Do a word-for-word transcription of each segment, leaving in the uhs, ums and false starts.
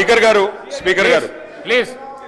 Speaker గారు speaker గారు please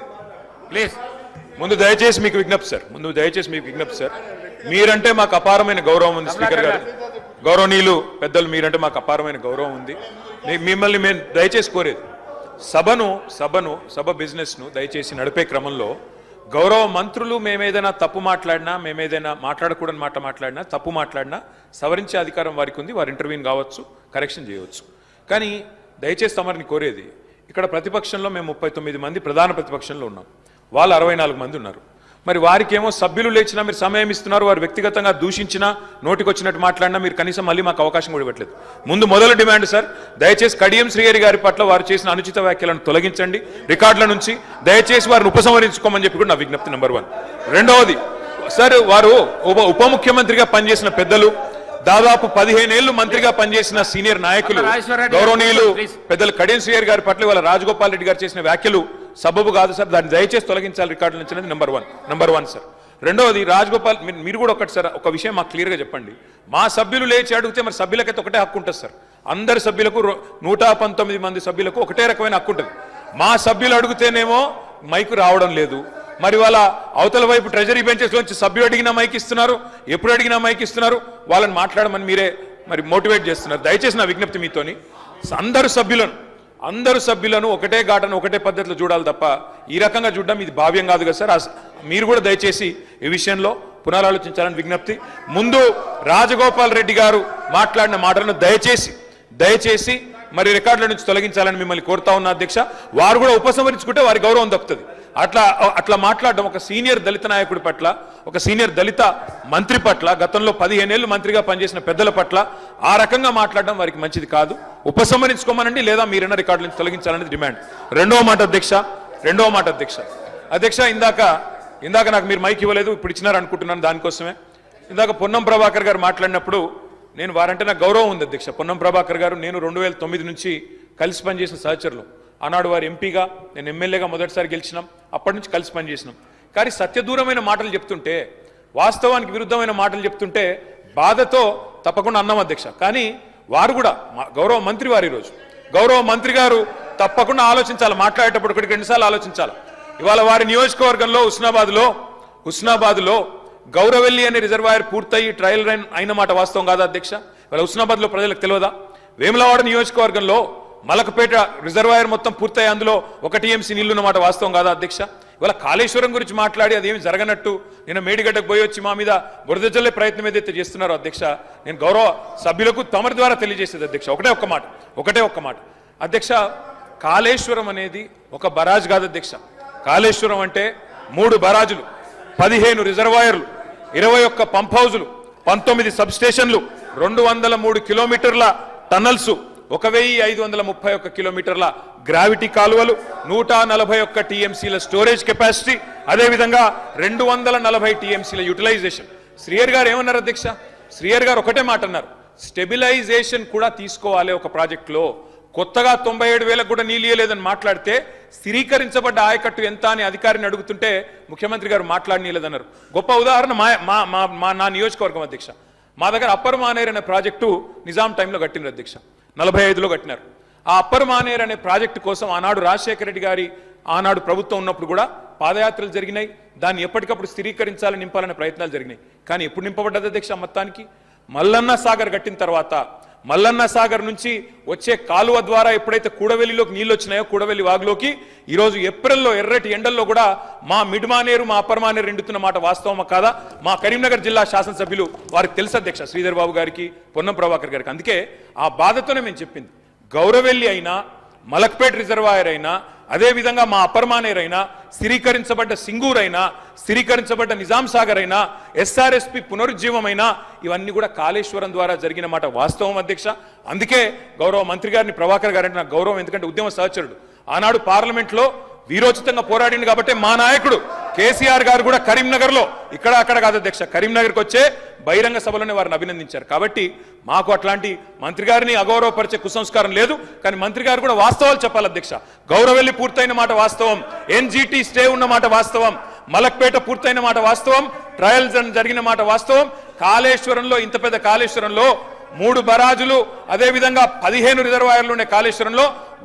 please ముందు దయచేసి మీకు విజ్ఞప్తి సార్ ముందు దయచేసి మీకు విజ్ఞప్తి సార్ మీరంటే మాకు అపారమైన గౌరవం ఉంది స్పీకర్ గారు గౌరవనీయులు పెద్దలు మీరంటే మాకు అపారమైన గౌరవం ఉంది మిమ్మల్ని మేము దయచేసి కోరేది సభను సభను సభ బిజినెస్ను దయచేసి నడిపే క్రమంలో గౌరవ మంత్రులు మేమేదైనా తప్పు మాట్లాడినా మేమేదైనా మాట్లాడకూడని మాట మాట్లాడినా తప్పు మాట్లాడినా సవరించే అధికారం వారికి ఉంది వారు ఇంటర్వ్యూన్ కావచ్చు కరెక్షన్ చేయవచ్చు కానీ దయచేసి తమరిని కోరేది ఇక్కడ ప్రతిపక్షంలో మేము ముప్పై తొమ్మిది మంది ప్రధాన ప్రతిపక్షంలో ఉన్నాం వాళ్ళు అరవై నాలుగు మంది ఉన్నారు మరి వారికేమో సభ్యులు లేచినా మీరు సమయం ఇస్తున్నారు వారు వ్యక్తిగతంగా దూషించినా నోటికి వచ్చినట్టు మాట్లాడినా మీరు కనీసం మళ్ళీ మాకు అవకాశం కూడా ఇవ్వట్లేదు ముందు మొదలు డిమాండ్ సార్ దయచేసి కడియం శ్రీహరి గారి పట్ల వారు చేసిన అనుచిత వ్యాఖ్యలను తొలగించండి రికార్డుల నుంచి దయచేసి వారిని ఉపసంహరించుకోమని చెప్పి కూడా నా విజ్ఞప్తి నెంబర్ వన్ రెండవది సార్ వారు ఉప ఉప ముఖ్యమంత్రిగా పనిచేసిన పెద్దలు దాదాపు పదిహేను ఏళ్లు మంత్రిగా పనిచేసిన సీనియర్ నాయకులు గౌరవనీయులు పెద్దలు కడియం శ్రీహరి గారి పట్ల వాళ్ళ రాజగోపాల్ రెడ్డి గారు చేసిన వ్యాఖ్యలు సబబు కాదు సార్ దాన్ని దయచేసి తొలగించాలి రికార్డుల నుంచి అనేది number one number one sir రెండవది రాజగోపాల్ మీరు కూడా ఒకటి సార్ ఒక విషయం మాకు క్లియర్గా చెప్పండి మా సభ్యులు లేచి అడిగితే మరి సభ్యులకైతే ఒకటే హక్కు ఉంటుంది సార్ అందరి సభ్యులకు నూట పంతొమ్మిది మంది సభ్యులకు ఒకటే రకమైన హక్కు ఉంటుంది మా సభ్యులు అడిగితేనేమో మైకు రావడం లేదు మరి వాళ్ళ అవతల వైపు ట్రెజరీ బెంచెస్ నుంచి సభ్యులు అడిగినా మైక్ ఇస్తున్నారు ఎప్పుడు అడిగినా మైక్ ఇస్తున్నారు వాళ్ళని మాట్లాడమని మీరే మరి మోటివేట్ చేస్తున్నారు దయచేసి నా విజ్ఞప్తి మీతోని అందరు సభ్యులను అందరు సభ్యులను ఒకటే ఘాటను ఒకటే పద్ధతిలో చూడాలి తప్ప ఈ రకంగా చూడడం ఇది భావ్యం కాదు కదా సార్ మీరు కూడా దయచేసి ఈ విషయంలో పునరాలోచించాలని విజ్ఞప్తి ముందు రాజగోపాల్ రెడ్డి గారు మాట్లాడిన మాటలను దయచేసి దయచేసి మరి రికార్డుల నుంచి తొలగించాలని మిమ్మల్ని కోరుతా ఉన్న అధ్యక్ష వారు కూడా ఉపసంహరించుకుంటే వారి గౌరవం దక్కుతుంది అట్లా అట్లా మాట్లాడడం ఒక సీనియర్ దళిత నాయకుడి పట్ల ఒక సీనియర్ దళిత మంత్రి పట్ల గతంలో పదిహేనేళ్లు మంత్రిగా పనిచేసిన పెద్దల పట్ల ఆ రకంగా మాట్లాడడం వారికి మంచిది కాదు ఉపసంహరించుకోమనండి లేదా మీరైనా రికార్డుల నుంచి తొలగించాలనేది డిమాండ్ రెండవ మాట అధ్యక్ష రెండవ మాట అధ్యక్ష అధ్యక్ష ఇందాక ఇందాక నాకు మీరు మైక్ ఇవ్వలేదు ఇప్పుడు ఇచ్చినారు అనుకుంటున్నాను దానికోసమే ఇందాక పొన్నం ప్రభాకర్ గారు మాట్లాడినప్పుడు నేను వారంటే నాకు గౌరవం ఉంది అధ్యక్ష పొన్నం ప్రభాకర్ గారు నేను రెండు వేల తొమ్మిది నుంచి కలిసి పనిచేసిన సహచరులు ఆనాడు వారు ఎంపీగా నేను ఎమ్మెల్యేగా మొదటిసారి గెలిచినాం అప్పటి నుంచి కలిసి పనిచేసినాం కానీ సత్యదూరమైన మాటలు చెప్తుంటే వాస్తవానికి విరుద్ధమైన మాటలు చెప్తుంటే బాధతో తప్పకుండా అన్నాం అధ్యక్ష కానీ వారు కూడా గౌరవ మంత్రి వారు ఈరోజు గౌరవ మంత్రి గారు తప్పకుండా ఆలోచించాలి మాట్లాడేటప్పుడు ఒకటికి రెండుసార్లు ఆలోచించాలి ఇవాళ వారి నియోజకవర్గంలో హుస్నాబాద్లో హుస్నాబాద్లో గౌరవెల్లి అనే రిజర్వాయర్ పూర్తయి ట్రయల్ రన్ అయిన మాట వాస్తవం కాదా అధ్యక్ష ఇవాళ హుస్నాబాద్లో ప్రజలకు తెలియదా వేములవాడ నియోజకవర్గంలో మలకపేట రిజర్వాయర్ మొత్తం పూర్తయి అందులో ఒక టీఎంసీ నీళ్లున్న మాట వాస్తవం కాదా అధ్యక్ష ఇవాళ కాళేశ్వరం గురించి మాట్లాడి అదేమి జరగనట్టు నేను మేడిగడ్డకు పోయి వచ్చి మా మీద బురద జల్లే ప్రయత్నం ఏదైతే చేస్తున్నారో అధ్యక్ష నేను గౌరవ సభ్యులకు తమరి ద్వారా తెలియజేసేది అధ్యక్ష ఒకటే ఒక్క మాట ఒకటే ఒక్క మాట అధ్యక్ష కాళేశ్వరం అనేది ఒక బరాజ్ కాదు అధ్యక్ష కాళేశ్వరం అంటే మూడు బరాజులు పదిహేను రిజర్వాయర్లు ఇరవై ఒక్క పంప్ హౌజులు పంతొమ్మిది సబ్ స్టేషన్లు రెండు వందల మూడు కిలోమీటర్ల టన్నల్స్ ఒక వెయ్యి ఐదు వందల ముప్పై ఒక్క కిలోమీటర్ల గ్రావిటీ కాలువలు నూట నలభై ఒక్క టీఎంసీల స్టోరేజ్ కెపాసిటీ అదేవిధంగా రెండు వందల నలభై టీఎంసీల యూటిలైజేషన్ శ్రీయర్ గారు ఏమన్నారు అధ్యక్ష శ్రీయర్ గారు ఒకటే మాట అన్నారు స్టెబిలైజేషన్ కూడా తీసుకోవాలి ఒక ప్రాజెక్టులో కొత్తగా తొంభై ఏడు వేలకు కూడా నీళ్ళు ఇయ్యలేదని మాట్లాడితే స్థిరీకరించబడ్డ ఆయకట్టు ఎంత అని అధికారిని అడుగుతుంటే ముఖ్యమంత్రి గారు మాట్లాడనీయలేదన్నారు గొప్ప ఉదాహరణ మా మా నా నియోజకవర్గం అధ్యక్ష మా దగ్గర అప్పర్ మానేర్ అనే ప్రాజెక్టు నిజాం టైంలో కట్టినారు అధ్యక్ష నలభై ఐదులో కట్టినారు ఆ అప్పర్ మానేర్ అనే ప్రాజెక్టు కోసం ఆనాడు రాజశేఖర రెడ్డి గారి ఆనాడు ప్రభుత్వం ఉన్నప్పుడు కూడా పాదయాత్రలు జరిగినాయి దాన్ని ఎప్పటికప్పుడు స్థిరీకరించాలని నింపాలనే ప్రయత్నాలు జరిగినాయి కానీ ఎప్పుడు నింపబడ్డది అధ్యక్ష మొత్తానికి మల్లన్న సాగర్ కట్టిన తర్వాత మల్లన్న సాగర్ నుంచి వచ్చే కాలువ ద్వారా ఎప్పుడైతే కూడవెల్లిలోకి నీళ్ళు వచ్చినాయో కూడవెల్లి వాగులోకి ఈరోజు ఏప్రిల్లో ఎర్రటి ఎండల్లో కూడా మా మిడ్మానేరు మా అప్పర్ మానేరు ఎండుతున్న మాట వాస్తవమా కాదా మా కరీంనగర్ జిల్లా శాసనసభ్యులు వారికి తెలుసు అధ్యక్ష శ్రీధర్ బాబు గారికి పొన్నం ప్రభాకర్ గారికి అందుకే ఆ బాధతోనే మేము చెప్పింది గౌరవెల్లి అయినా మలక్పేట్ రిజర్వాయర్ అయినా అదేవిధంగా మా అప్పర్ మానేర్ అయినా స్థిరీకరించబడ్డ సింగూర్ అయినా స్థిరీకరించబడ్డ నిజాం సాగర్ అయినా ఎస్ఆర్ఎస్పి పునరుజ్జీవమైనా ఇవన్నీ కూడా కాళేశ్వరం ద్వారా జరిగిన మాట వాస్తవం అధ్యక్ష అందుకే గౌరవ మంత్రి గారిని ప్రభాకర్ గారంటే నాకు గౌరవం ఎందుకంటే ఉద్యమ సహచరుడు ఆనాడు పార్లమెంట్లో వీరోచితంగా పోరాడింది కాబట్టి మా నాయకుడు కేసీఆర్ గారు కూడా కరీంనగర్ లో ఇక్కడ అక్కడ కాదు అధ్యక్ష కరీంనగర్కి వచ్చే బహిరంగ సభలోనే వారిని అభినందించారు కాబట్టి మాకు అట్లాంటి మంత్రి గారిని అగౌరవపరిచే కుసంస్కారం లేదు కానీ మంత్రి గారు కూడా వాస్తవాలు చెప్పాలి అధ్యక్ష గౌరవెల్లి పూర్తయిన మాట వాస్తవం ఎన్జీటీ స్టే ఉన్న మాట వాస్తవం మలక్పేట పూర్తయిన మాట వాస్తవం ట్రయల్స్ జరిగిన మాట వాస్తవం కాళేశ్వరంలో ఇంత పెద్ద కాళేశ్వరంలో మూడు బరాజులు అదే విధంగా పదిహేను రిజర్వాయర్లు ఉండే కాళేశ్వరంలో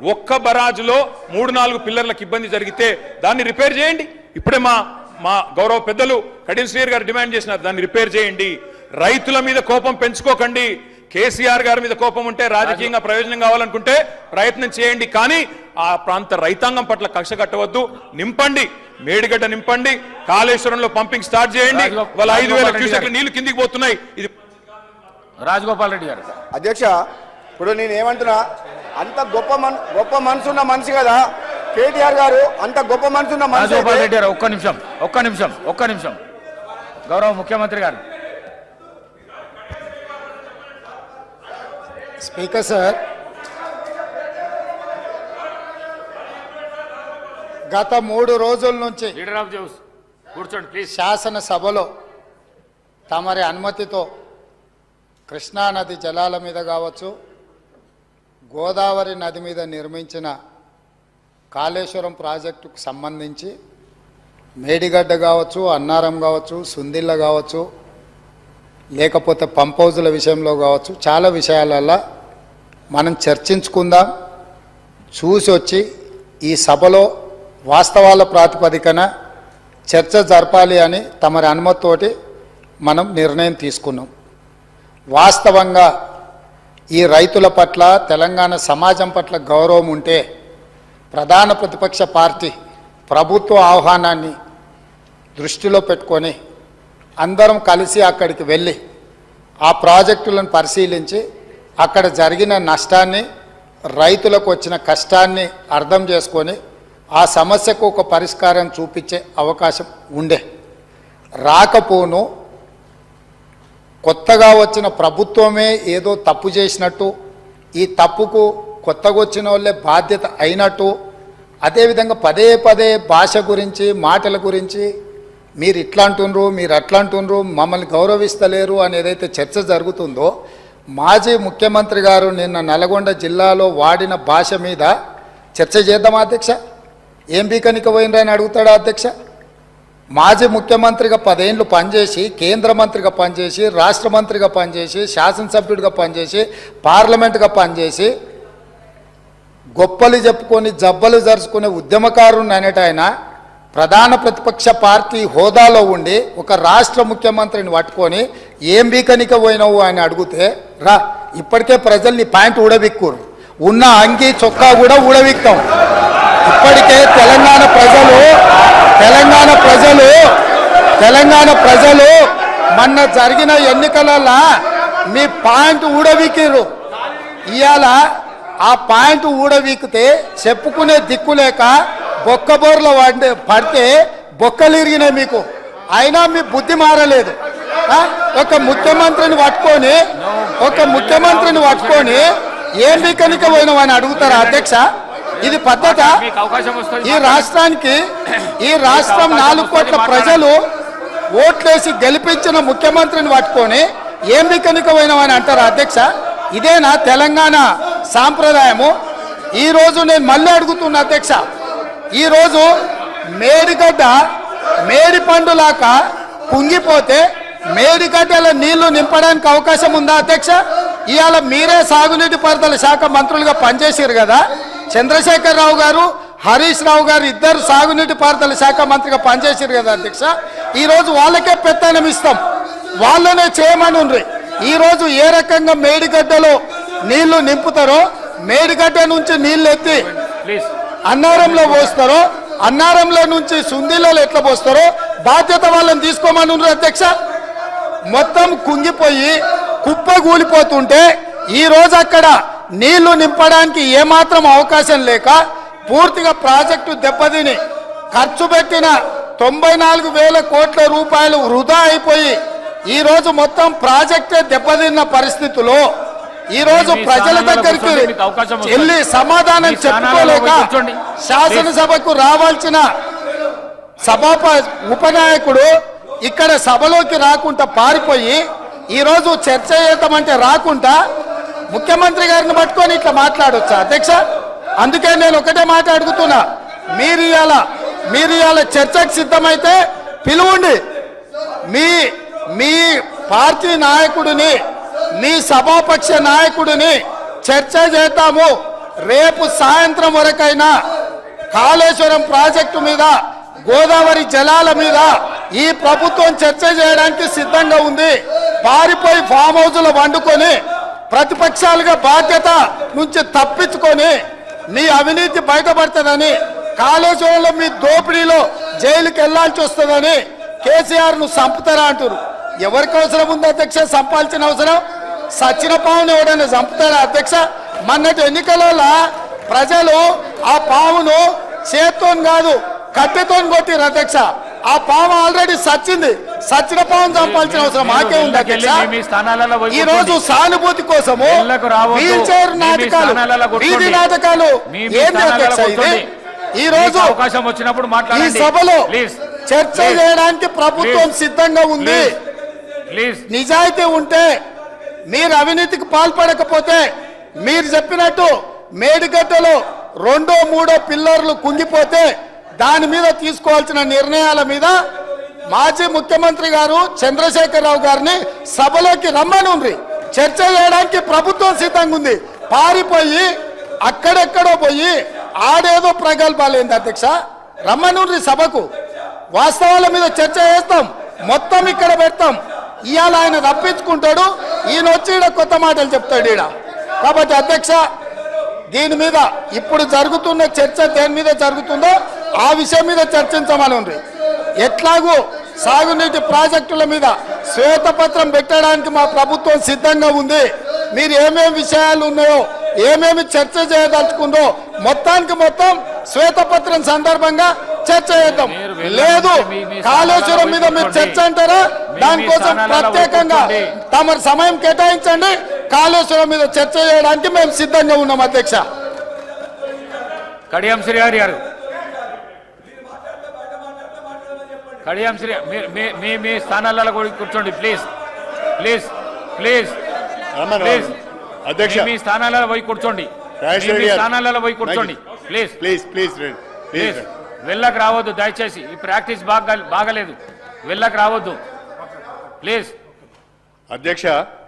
ఒక్క బరాజులో మూడు నాలుగు పిల్లర్లకు ఇబ్బంది జరిగితే దాన్ని రిపేర్ చేయండి. ఇప్పుడే మా మా గౌరవ పెద్దలు కడియం శ్రీహరి గారు డిమాండ్ చేసినారు, దాన్ని రిపేర్ చేయండి. రైతుల మీద కోపం పెంచుకోకండి. కేసీఆర్ గారి మీద కోపం ఉంటే రాజకీయంగా ప్రయోజనం కావాలనుకుంటే ప్రయత్నం చేయండి, కానీ ఆ ప్రాంత రైతాంగం పట్ల కక్ష కట్టవద్దు. నింపండి, మేడిగడ్డ నింపండి, కాళేశ్వరంలో పంపింగ్ స్టార్ట్ చేయండి. వాళ్ళ ఐదు వేల క్యూసెక్ల నీళ్లు కిందికి పోతున్నాయి. ఇది రాజగోపాల్ రెడ్డి గారు. అధ్యక్ష, ఇప్పుడు నేను ఏమంటున్నా, అంత గొప్ప మన గొప్ప మనసున్న మనిషి కదా కేటీఆర్ గారు, అంత గొప్ప మనసున్న మనిషి. రాజగోపాల్ రెడ్డి గారు ఒక్క నిమిషం ఒక్క నిమిషం ఒక్క నిమిషం గౌరవ ముఖ్యమంత్రి గారు. స్పీకర్ సార్, గత మూడు రోజుల నుంచి లీడర్ ఆఫ్ జౌస్ కూర్చోండి ప్లీజ్. శాసనసభలో తమరి అనుమతితో కృష్ణానది జలాల మీద కావచ్చు, గోదావరి నది మీద నిర్మించిన కాళేశ్వరం ప్రాజెక్టుకు సంబంధించి మేడిగడ్డ కావచ్చు, అన్నారం కావచ్చు, సుందిళ్ళ కావచ్చు, లేకపోతే పంప్ హౌజుల విషయంలో కావచ్చు, చాలా విషయాలలో మనం చర్చించుకుందాం. చూసి వచ్చి ఈ సభలో వాస్తవాల ప్రాతిపదికన చర్చ జరపాలి అని తమరి అనుమతితోటి మనం నిర్ణయం తీసుకున్నాం. వాస్తవంగా ఈ రైతుల పట్ల, తెలంగాణ సమాజం పట్ల గౌరవం ఉంటే ప్రధాన ప్రతిపక్ష పార్టీ ప్రభుత్వ ఆహ్వానాన్ని దృష్టిలో పెట్టుకొని అందరం కలిసి అక్కడికి వెళ్ళి ఆ ప్రాజెక్టులను పరిశీలించి అక్కడ జరిగిన నష్టాన్ని, రైతులకు వచ్చిన కష్టాన్ని అర్థం చేసుకొని ఆ సమస్యకు ఒక పరిష్కారం చూపించే అవకాశం ఉండే. రాకపోను కొత్తగా వచ్చిన ప్రభుత్వమే ఏదో తప్పు చేసినట్టు, ఈ తప్పుకు కొత్తగా వచ్చిన వాళ్ళే బాధ్యత అయినట్టు, అదేవిధంగా పదే పదే భాష గురించి, మాటల గురించి మీరు ఇట్లా అంటుండ్రు, మీరు అట్లా అంటుండ్రు, మమ్మల్ని గౌరవిస్తలేరు అని ఏదైతే చర్చ జరుగుతుందో, మాజీ ముఖ్యమంత్రి గారు నిన్న నల్గొండ జిల్లాలో వాడిన భాష మీద చర్చ చేద్దామా అధ్యక్ష? ఏం బీకనిక పోయినరని అడుగుతాడా అధ్యక్ష? మాజీ ముఖ్యమంత్రిగా పదేళ్ళు పనిచేసి, కేంద్ర మంత్రిగా పనిచేసి, రాష్ట్ర మంత్రిగా పనిచేసి, శాసనసభ్యుడిగా పనిచేసి, పార్లమెంటుగా పనిచేసి, గొప్పలు చెప్పుకొని జబ్బలు జరుచుకునే ఉద్యమకారుని అనేట ఆయన ప్రధాన ప్రతిపక్ష పార్టీ హోదాలో ఉండి ఒక రాష్ట్ర ముఖ్యమంత్రిని పట్టుకొని ఏం బీకనిక పోయినావు అని అడిగితే, రా ఇప్పటికే ప్రజల్ని ప్యాంట్ ఊడబిక్కురు, ఉన్న అంగి చొక్కా కూడా ఊడబిక్తాం. ఇప్పటికే తెలంగాణ ప్రజలు తెలంగాణ ప్రజలు తెలంగాణ ప్రజలు మొన్న జరిగిన ఎన్నికలలో మీ ప్యాంటు ఊడబిక్కిరు. ఇవాళ ఆ ప్యాంటు ఊడబీకితే చెప్పుకునే దిక్కులేక బొక్కబోర్ల వాడి పడితే బొక్కలు ఇరిగినాయి మీకు. అయినా మీ బుద్ధి మారలేదు. ఒక ముఖ్యమంత్రిని పట్టుకొని ఒక ముఖ్యమంత్రిని పట్టుకొని ఏం బీకనిక పోయినావని అడుగుతారా అధ్యక్ష? ఇది పద్ధత? ఈ రాష్ట్రానికి ఈ రాష్ట్రం నాలుగు కోట్ల ప్రజలు ఓట్లేసి గెలిపించిన ముఖ్యమంత్రిని పట్టుకొని ఏం బీకనిక పోయినావని అంటారా అధ్యక్ష? ఇదేనా తెలంగాణ సాంప్రదాయము? ఈరోజు నేను మళ్ళీ అడుగుతున్నా అధ్యక్ష, ఈరోజు మేడిగడ్డ మేడి పండులాక కుంగిపోతే మేడిగడ్డల నీళ్లు నింపడానికి అవకాశం ఉందా అధ్యక్ష? ఇవాళ మీరే సాగునీటి పారుదల శాఖ మంత్రులుగా పనిచేసారు కదా, చంద్రశేఖర్ రావు గారు, హరీష్ రావు గారు ఇద్దరు సాగునీటి పారుదల శాఖ మంత్రిగా పనిచేసారు కదా అధ్యక్ష. ఈరోజు వాళ్ళకే పెత్తనం ఇస్తాం, వాళ్ళనే చేయమని ఉండ్రి. ఈరోజు ఏ రకంగా మేడిగడ్డలో నీళ్లు నింపుతారో, మేడిగడ్డ నుంచి నీళ్లు ఎత్తి అన్నారంలో పోస్తారో, అన్నారంలో నుంచి సుందిలలో ఎట్లా పోస్తారో బాధ్యత వాళ్ళని తీసుకోమని ఉన్నారు అధ్యక్ష. మొత్తం కుంగిపోయి కుప్ప కూలిపోతుంటే ఈ రోజు అక్కడ నీళ్లు నింపడానికి ఏమాత్రం అవకాశం లేక పూర్తిగా ప్రాజెక్టు దెబ్బతిని ఖర్చు పెట్టిన తొంభై నాలుగు వేల కోట్ల రూపాయలు వృధా అయిపోయి ఈ రోజు మొత్తం ప్రాజెక్టే దెబ్బతిన్న పరిస్థితుల్లో ఈ రోజు ప్రజల దగ్గరికి వెళ్ళి సమాధానం చెప్పుకోలేక శాసనసభకు రావాల్సిన సభాప ఉపనాయకుడు ఇక్కడ సభలోకి రాకుండా పారిపోయి ఈరోజు చర్చ చేద్దామంటే రాకుండా ముఖ్యమంత్రి గారిని పట్టుకొని ఇట్లా మాట్లాడొచ్చా అధ్యక్ష? అందుకే నేను ఒకటే మాట అడుగుతున్నా, మీరు ఇవాళ మీరు ఇవాళ చర్చకు సిద్ధమైతే పిలువండి. మీ మీ పార్టీ నాయకుడిని, మీ సభాపక్ష నాయకుడిని చర్చ చేద్దాము, రేపు సాయంత్రం వరకైనా కాళేశ్వరం ప్రాజెక్టు మీద, గోదావరి జలాల మీద ఈ ప్రభుత్వం చర్చ చేయడానికి సిద్ధంగా ఉంది. పారిపోయి ఫామ్ హౌస్లో వండుకొని ప్రతిపక్షాలుగా బాధ్యత నుంచి తప్పించుకొని మీ అవినీతి బయటపడుతుందని, కాళేశ్వరంలో మీ దోపిడీలో జైలుకి వెళ్లాల్సి వస్తుందని కేసీఆర్ ను చంపుతారా అంటారు. ఎవరికి అవసరం ఉంది అధ్యక్ష చంపాల్సిన అవసరం? సచిన పావును ఎవడైనా చంపుతారా అధ్యక్ష? మొన్నటి ఎన్నికలలో ప్రజలు ఆ పావును చేత్తో కాదు కట్టెతో కొట్టిరు అధ్యక్ష. ఆ పాము ఆల్రెడీ సచ్చింది. సచ్చిన పావును చంపాల్సిన అవసరం మాకే ఉంది అధ్యక్ష. ఈ రోజు సానుభూతి కోసము వీల్ చైర్ నాటకాలు, వీధి నాటకాలు ఏంటి అధ్యక్ష ఇది? ఈ రోజు అవకాశం వచ్చినప్పుడు ఈ సభలో చర్చ చేయడానికి ప్రభుత్వం సిద్ధంగా ఉంది. నిజాయితీ ఉంటే, మీరు అవినీతికి పాల్పడకపోతే, మీరు చెప్పినట్టు మేడిగడ్డలో రెండో మూడో పిల్లర్లు కుంగిపోతే దాని మీద తీసుకోవాల్సిన నిర్ణయాల మీద మాజీ ముఖ్యమంత్రి గారు చంద్రశేఖరరావు గారిని సభలోకి రమ్మనుండ్రి. చర్చ చేయడానికి ప్రభుత్వం సిద్ధంగా ఉంది. పారిపోయి అక్కడెక్కడో పోయి ఆడేదో ప్రగల్భాలు ఏంది అధ్యక్ష? రమ్మనుండ్రి సభకు. వాస్తవాల మీద చర్చ చేస్తాం, మొత్తం ఇక్కడ పెడతాం. ఇవాళ ఆయన తప్పించుకుంటాడు, ఈయన వచ్చి ఈడ కొత్త మాటలు చెప్తాడు ఈడ. కాబట్టి అధ్యక్ష, దీని మీద ఇప్పుడు జరుగుతున్న చర్చ దేని మీద జరుగుతుందో ఆ విషయం మీద చర్చించమని ఉంది. ఎట్లాగూ సాగునీటి ప్రాజెక్టుల మీద శ్వేతపత్రం పెట్టడానికి మా ప్రభుత్వం సిద్ధంగా ఉంది. మీరు ఏమేమి విషయాలు ఉన్నాయో, ఏమేమి చర్చ చేయదలుచుకుందో మొత్తానికి మొత్తం శ్వేతపత్రం సందర్భంగా చర్చ చేద్దాం. లేదు కాళేశ్వరం మీద మీరు చర్చ అంటారా? దానికోసం ప్రత్యేకంగా తమ సమయం కేటాయించండి. కాళేశ్వరం మీద చర్చ చేయడానికి మేము సిద్ధంగా ఉన్నాం అధ్యక్ష. కడియం శ్రీహరి గారు, కడియం శ్రీ మీ మీ స్థానాలలో కూర్చోండి ప్లీజ్ ప్లీజ్ ప్లీజ్ ప్లీజ్. అధ్యక్ష, మీ స్థానాలలో పోయి కూర్చోండి. మీ స్థానాలలో పోయి కూర్చోండి ప్లీజ్ ప్లీజ్ ప్లీజ్ ప్లీజ్. వెళ్ళకు రావద్దు దయచేసి. ఈ ప్రాక్టీస్ బాగా బాగలేదు. వెళ్ళకు రావద్దు ప్లీజ్. అధ్యక్ష,